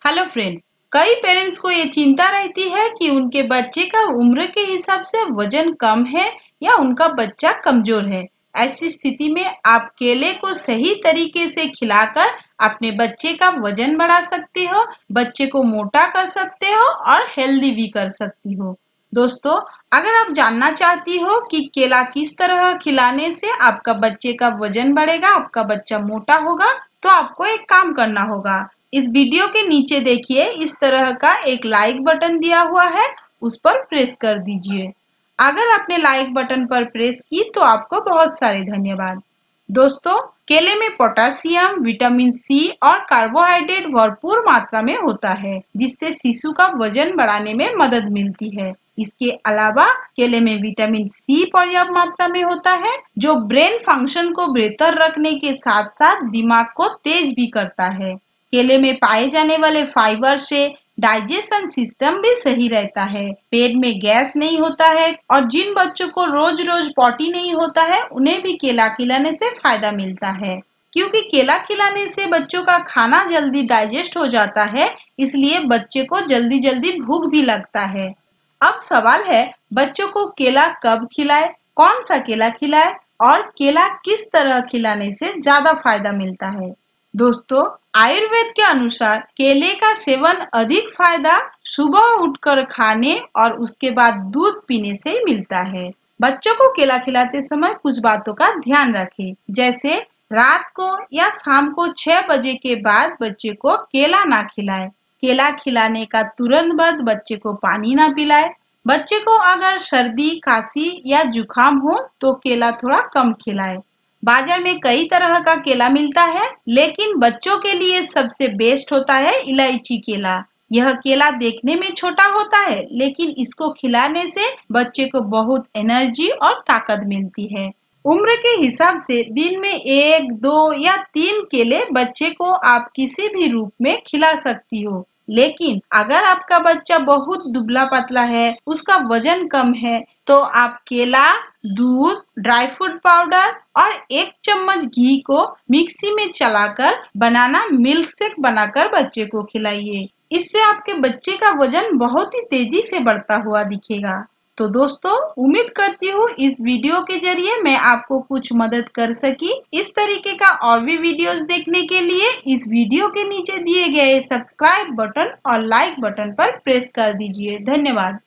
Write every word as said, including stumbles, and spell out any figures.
Hello friends, कई parents को ये चिंता रहती है कि उनके बच्चे का उम्र के हिसाब से वजन कम है या उनका बच्चा कमजोर है। ऐसी स्थिति में आप केले को सही तरीके से खिलाकर अपने बच्चे का वजन बढ़ा सकते हो, बच्चे को मोटा कर सकते हो और हेल्दी भी कर सकती हो। दोस्तों, अगर आप जानना चाहती हो कि केला किस तरह खिलाने से आपका बच्चे का वजन बढ़ेगा, आपका बच्चा मोटा होगा, तो आपको एक काम करना होगा। इस वीडियो के नीचे देखिए, इस तरह का एक लाइक बटन दिया हुआ है, उस पर प्रेस कर दीजिए। अगर आपने लाइक बटन पर प्रेस की तो आपको बहुत सारे धन्यवाद। दोस्तों, केले में पोटेशियम, विटामिन सी और कार्बोहाइड्रेट भरपूर मात्रा में होता है, जिससे शिशु का वजन बढ़ाने में मदद मिलती है। इसके अलावा केले में विटामिन सी पर्याप्त मात्रा में होता है, जो ब्रेन फंक्शन को बेहतर रखने के साथ साथ दिमाग को तेज भी करता है। केले में पाए जाने वाले फाइबर से डाइजेशन सिस्टम भी सही रहता है, पेट में गैस नहीं होता है और जिन बच्चों को रोज रोज पॉटी नहीं होता है, उन्हें भी केला खिलाने से फायदा मिलता है। क्योंकि केला खिलाने से बच्चों का खाना जल्दी डाइजेस्ट हो जाता है, इसलिए बच्चे को जल्दी जल्दी भूख भी लगता है। अब सवाल है, बच्चों को केला कब खिलाए, कौन सा केला खिलाए और केला किस तरह खिलाने से ज्यादा फायदा मिलता है। दोस्तों, आयुर्वेद के अनुसार केले का सेवन अधिक फायदा सुबह उठकर खाने और उसके बाद दूध पीने से मिलता है। बच्चों को केला खिलाते समय कुछ बातों का ध्यान रखें, जैसे रात को या शाम को छह बजे के बाद बच्चे को केला ना खिलाएं। केला खिलाने का तुरंत बाद बच्चे को पानी ना पिलाएं। बच्चे को अगर सर्दी, खांसी या जुकाम हो तो केला थोड़ा कम खिलाएं। बाजार में कई तरह का केला मिलता है, लेकिन बच्चों के लिए सबसे बेस्ट होता है इलायची केला। यह केला देखने में छोटा होता है, लेकिन इसको खिलाने से बच्चे को बहुत एनर्जी और ताकत मिलती है। उम्र के हिसाब से दिन में एक, दो या तीन केले बच्चे को आप किसी भी रूप में खिला सकती हो। लेकिन अगर आपका बच्चा बहुत दुबला पतला है, उसका वजन कम है, तो आप केला, दूध, ड्राई फ्रूट पाउडर और एक चम्मच घी को मिक्सी में चलाकर बनाना मिल्क शेक बनाकर बच्चे को खिलाइए। इससे आपके बच्चे का वजन बहुत ही तेजी से बढ़ता हुआ दिखेगा। तो दोस्तों, उम्मीद करती हूँ इस वीडियो के जरिए मैं आपको कुछ मदद कर सकी। इस तरीके का और भी वीडियोस देखने के लिए इस वीडियो के नीचे दिए गए सब्सक्राइब बटन और लाइक बटन पर प्रेस कर दीजिए। धन्यवाद।